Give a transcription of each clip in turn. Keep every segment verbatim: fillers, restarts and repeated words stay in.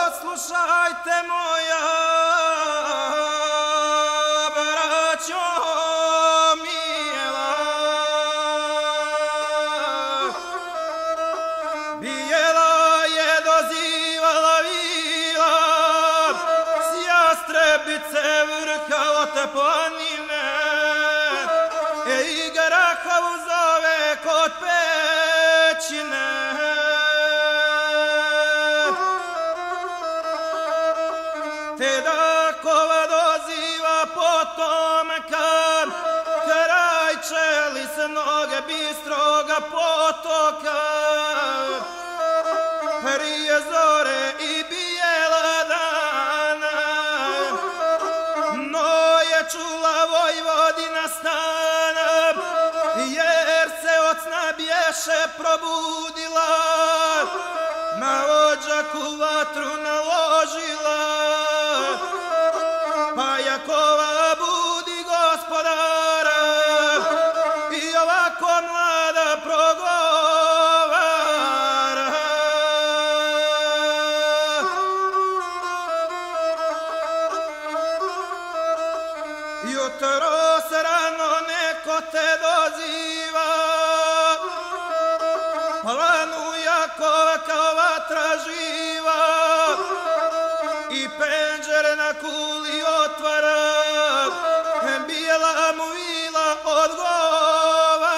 Poslušajte moja braćo mijela, bijela je dozivala vila, s Jastrebice vrha od planine, e i Grahovu zove kod pećine. Te Dakova doziva potomka, kraj čelisnog bistroga potoka, prije zore i bijela dana, no je čula Vojvodina stana, jer se od sna bješe probudila, na odžaku vatru naložila. Pa Jakova budi gospodara i ovako mlada progovara. Jutro se rano neko te doziva, planu Jakova kao vatra živa, i penđere na kuli otvara, bijela mu vila odgovara.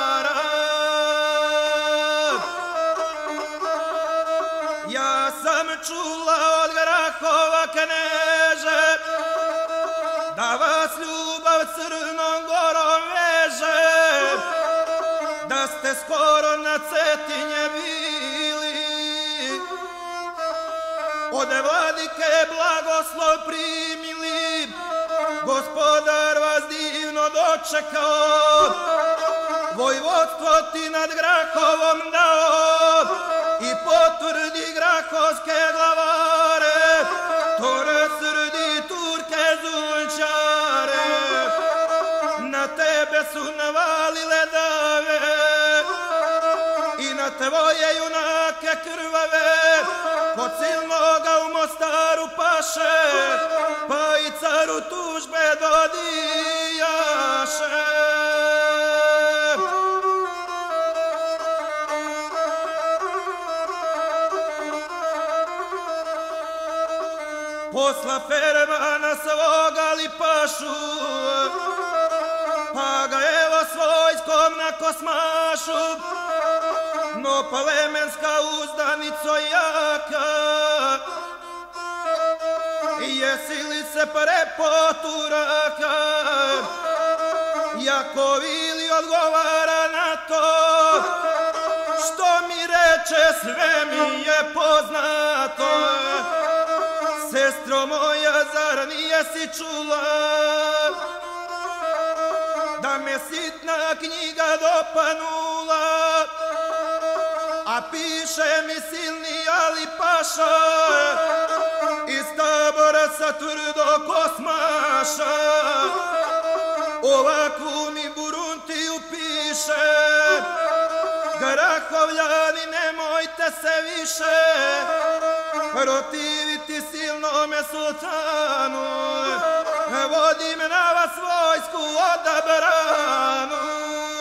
Ja sam čula od Grahova kneže, da vas ljubav Crnom Gorom veže, da ste skoro na Cetinje bili, od vladike blagoslov primili, gospodar vas divno dočekao, vojvodstvo ti nad Grahovom dao i potvrdi grahovske glavare, to rasrdi Turke zulčare, na tebe su navalile dave i na tvoje junake krvave, kod Silnoga u Mostaru paše, pa i caru tužbe dodijaše. Posla Fermana svoga Lipašu, pa ga evo s vojskom na Kosmašu, no plemenska uzdanico jaka, jesi li se prepoturaka? Jakovili odgovara na to, što mi reče sve mi je poznato. Sestro moja, zar nijesi čula da me sitna knjiga dopanula, a piše mi silni Alipaša iz tabora sa tvrdo Kosmaša, ovakvu mi Buruntiju piše, Grahovljani nemojte se više protiviti silnome sultanu, vodim na vas vojsku odabranu.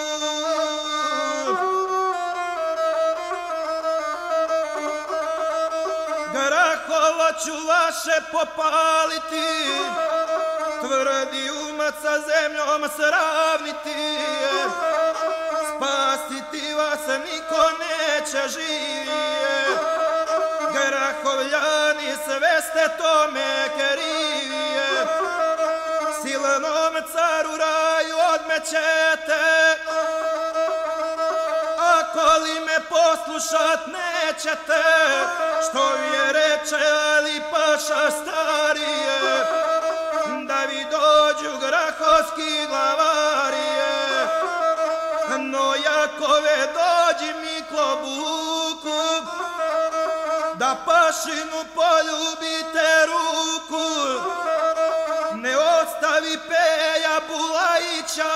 Grahovo ću vaše popaliti, tvrdi umat sa zemljom sravniti, spasiti vas niko neće živjet. Grahovljani sve ste tome krivije, silnom caru raju odmećete, ako li me poslušat nećete, što je reče Alipaša starije, da vi dođu grahovski glavarije, no Jakove dođi Miklo Buku, da Pašinu poljubite ruku, ne ostavi Peja Bulajića,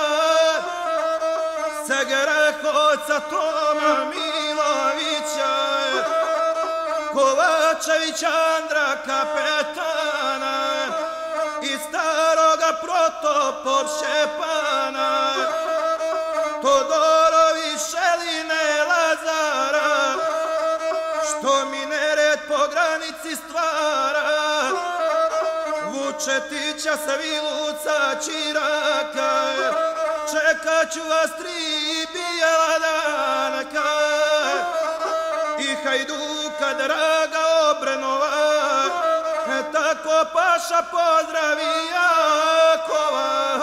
sa Grahovca Toma Milovića, ko Kovačević Andra kapetana i staroga Protopop Šćepana, Todorović Šeline Lazara, što mi nered po granici stvara, Vučetića Sviluca Čiraka, čekat ću vas tri bijela danka, i Hajduka draga Obrenova, tako paša pozdravi Jakova.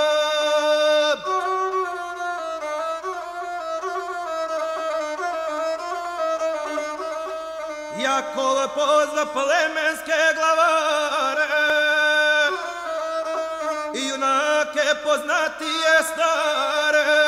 Jakova pozva plemenske glavare i junake poznatije stare,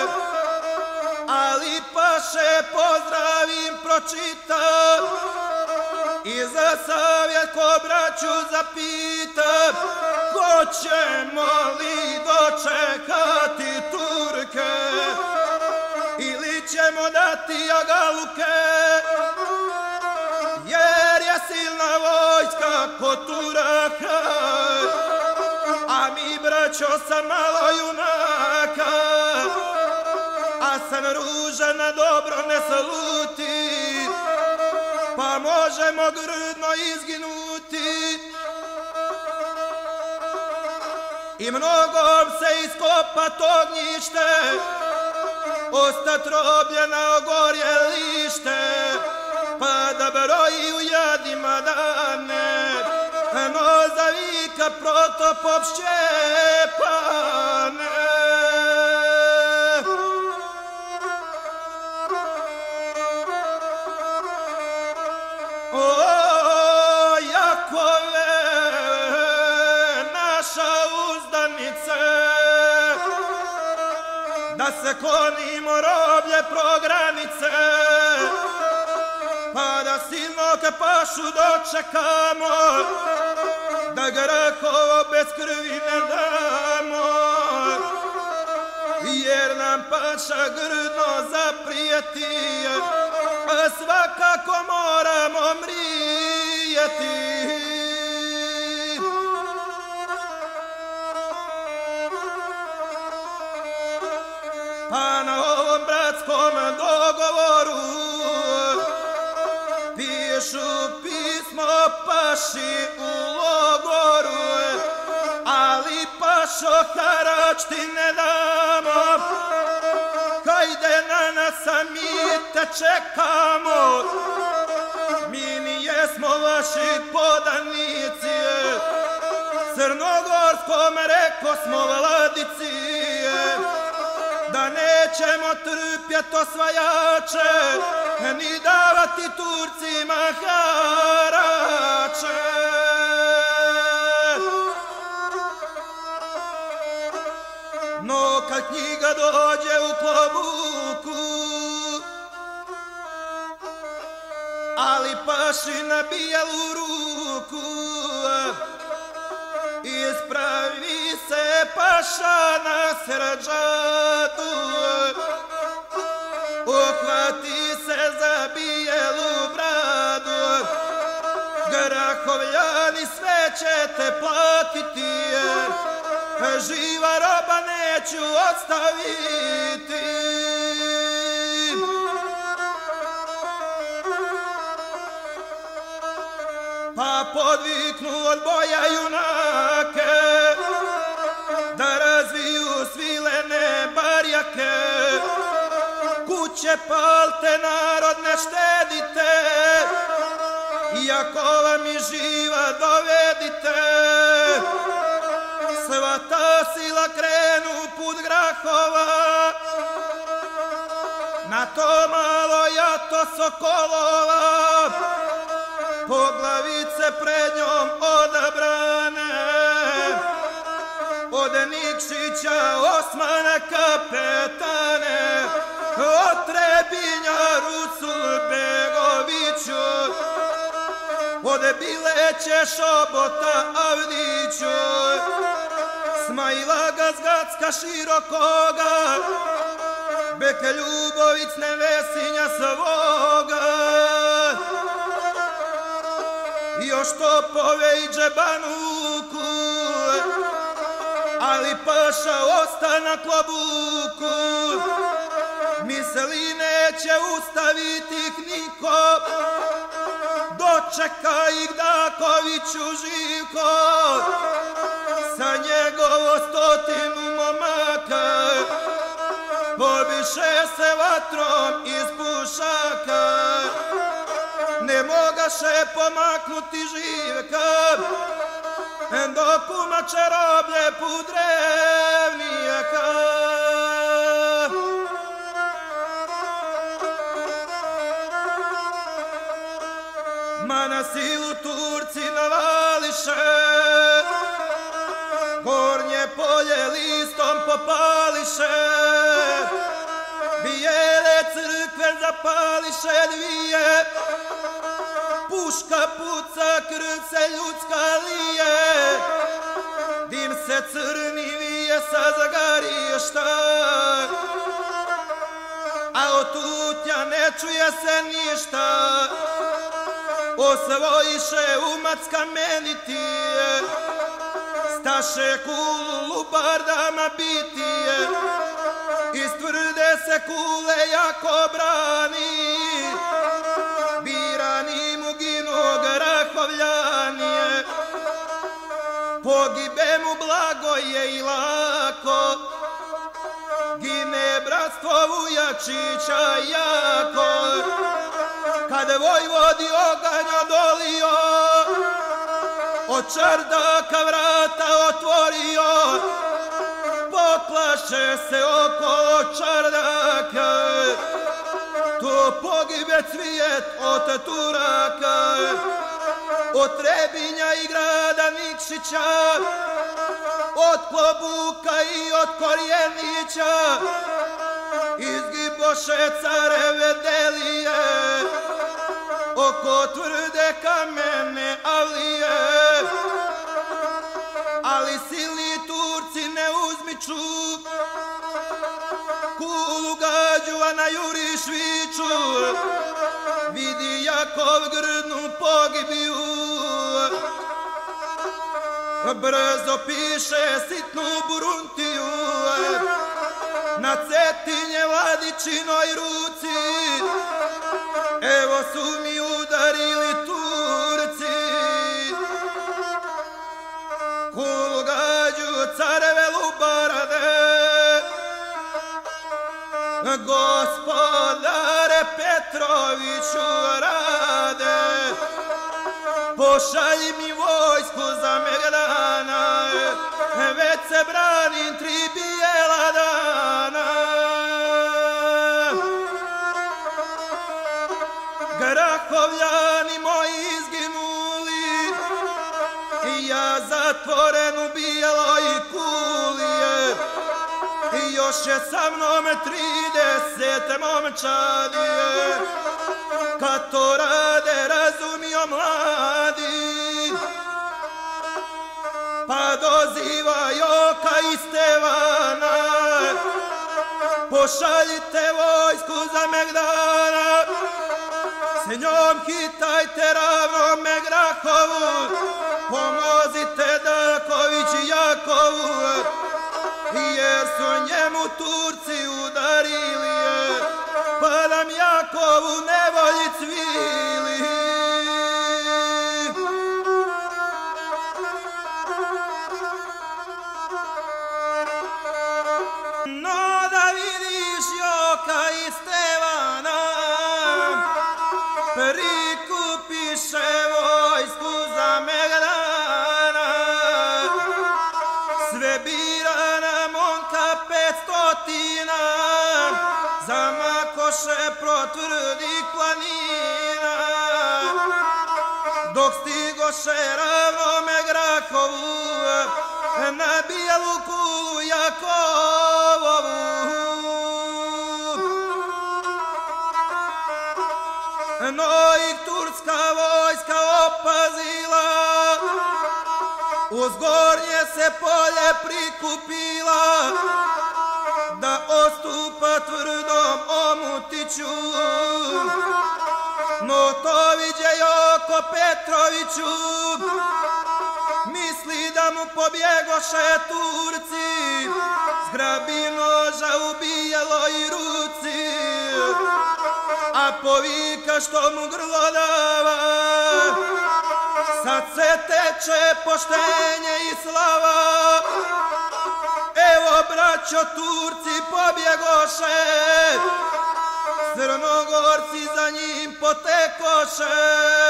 ali paše pozdravim pročitam i za savjet ko braću zapitam, hoćemo li dočekati Turke ili ćemo dati jagaluke, jer je silna vojska kod Turaka, a mi braćo sam malo junaka, a sam ružan na dobro ne sluti, pa možemo grdno izginuti. I mnogom se iskopat ognjište, ostat robljena ogorjelište, pa da broji u jadima dane, no zavika Protopop Šćepane. Da se klonimo roblje pro granice, pa da silnog pašu dočekamo, da Grahovo bez krvi ne damo, jer nam paša grdno zaprijeti, a svakako moramo mrijeti. Pa na ovom bratskom dogovoru pišu pismo paši u logoru, ali pašo harač ti ne damo, hajde na nas, a mi te čekamo, mi nijesmo vaši podanici, Crnogorskom reko smo vladici, da nećemo trpjet osvajače, ni davati Turcima harače. No kad knjiga dođe u klobuku, ali paši na bijelu ruku, ispravi se paša na srđatu, uhvati se za bijelu bradu, Grahovljani sve ćete platiti, živa roba neću ostaviti. Pa podviknu od boja junake, da razviju svilene barjake, kuće palte, narod ne štedite, iako vam i živa dovedite, sva ta sila krenu put Grahova, na to malo jato sokolova, poglavice pred njom odabrane, od Nikšića Osmana kapetane, od Trebinja Rusul Begoviću, od Bileće Šobota Avdiću, Smajla Gazgacka Širokoga, Beke Ljubović Nevesinja svoga, još topove i džebanuku, ali paša osta na klobuku. Misli neće ustaviti ih niko, dočeka ih Dakoviću Živko, sa njegovo stotinu momaka, pobiše se vatrom iz pušaka. Ne mogaše pomaknuti Živka, dok umače roblje put drevnijaka. Ma na silu Turci navališe, gornje polje listom popališe, bijele crkve zapališe dvije, puška puca, krv se ljudska lije, dim se crni vije sa zagarišta, a od tutnja ne čuje se ništa. Osvojiše umac kamenitije, staše kulu lubardama bitije, iz tvrde se kule jako brani, birani mu ginu Grahovljanije. Pogibe mu blago je i lako, gine bratstvo Vujačića jako. Kad vojvodi oganj odolio, od čardaka vrata otvorio, poplaše se oko čardaka, to pogibe cvijet od Turaka, od Trebinja i grada Nikšića, od Klobuka i od Korjenića, izgiboše careve delije, oko tvrde kamene avlije. Ali silni Turci ne uzmiču, kulu gađu, a na juriš viču, vidi Jakov grdnu pogibiju. Brzo piše sitnu Buruntiju, na Cetinje Vladičinoj ruci, evo su mi udarili Turci. Kulu gađu, careve lubarade, gospodare Petroviću rade, pošalji mi vojsku za Megdana, već se branim tri bijela dana. Grahovljani moji izginuli, ja zatvoren u bijeloj kuli, još je sa mnom trideset momčadije, kad to rade razumio mladi, pa doziva Joka i Stevana, pošaljite vojsku za Megdana, s njom hitajte ravnome Grahovu, pomozite Daković i Jakovu, jer su njemu Turci udarili, pa nam Jakovu nevolji cvili. No da vidiš Joka i Stevana, prikupiše vojsku za Megdana, sve birana momka petstotina, zamakoše protvrdih planina, dok stigoše ravnome Grahovu, na bijelu kulu Jakovovu. No ih turska vojska opazila, uz gornje se polje prikupila, da ostupa tvrdom Omutiću. No to viđe Joko Petroviću, misli da mu pobjegoše Turci, zgrabi noža u bijeloj ruci, a povika što mu grlo dava, sad se teče poštenje i slava. Evo braćo, Turci pobjegoše, Crnogorci za njim potekoše,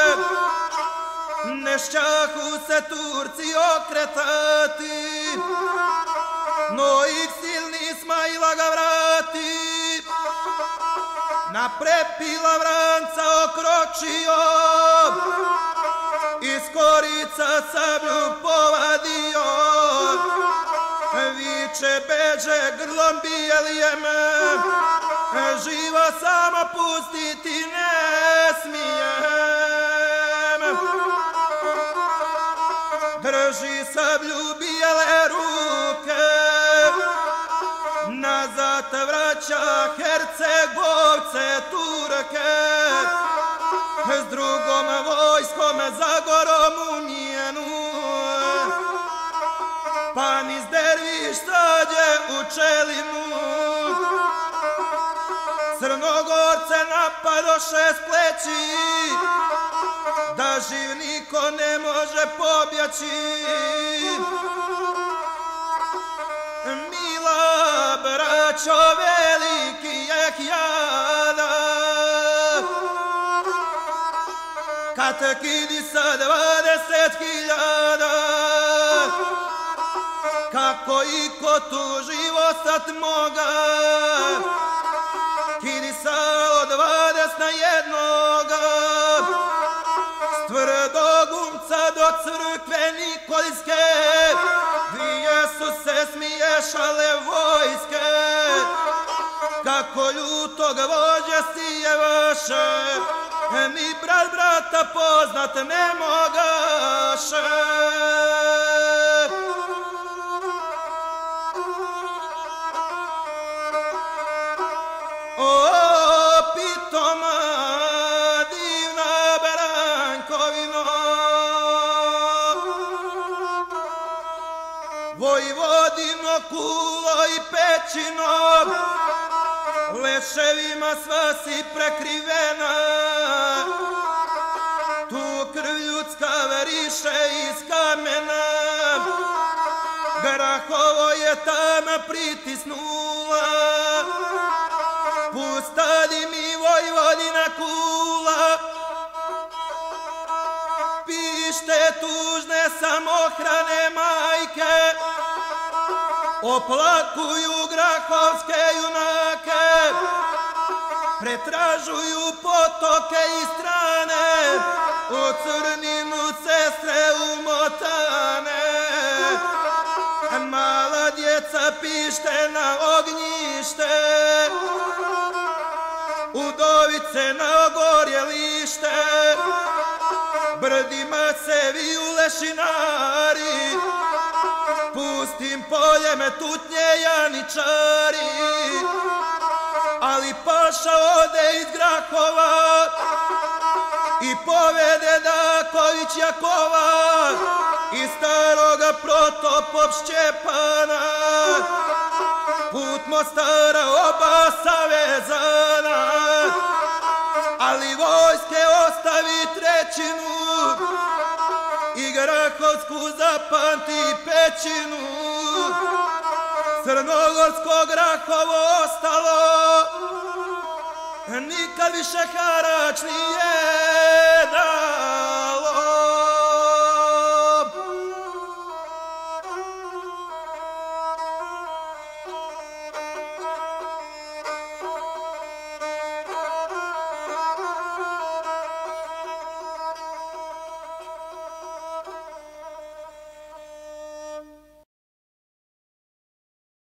ne šćahu se Turci okretati, no ih silni Ismaila ga vrati. Na prepila vranca okročio, iz korica sablju povadio, viče beže grlom bijelijem, živa sama pustiti ne smijem. Drži sablju bijele ruke, nazad vraća Hercegovce Turke, s drugom vojskom za gorom u Mijenu. Pa niz derviš sađe u Čelinu, Crnogorce napadoše s pleći, da živ niko ne može pobjaći. Mila braćo, veliki je jada, kad kidi sa dvadeset hiljada, kako i ko tu živostat moga, kidi sa od dvadeset na jednoga, s tvrdog umca do crkve Nikoljske, dvije su se smiješale vojske, kako ljutog vođe sijevaše, ni brat brata poznat ne mogaše. O, pitoma divna Brankovino, Vojvodino, Kulo i Pećino, leševima sva si prekrivena, tu krv ljudska veriše iz kamena, Grahovo je tam pritisnula, pustadi mi Vojvodina Kula. Pište tužne samohrane majke, oplakuju grahovske junake, pretražuju potoke i strane, u crninu sestre umotane. Mala djeca pište na ognjište, udovice na ogorjelište, brdima se viju lešinari, pustim poljem tutnje janičari. Ali paša ode iz Grahova i povede Daković Jakova, iz staroga Protopop Šćepana, put Mostara oba savezana, ali vojske ostavi trećinu i Grahovsku zapamti pećinu. Crnogorsko Grahovo ostalo, nikad više harač nije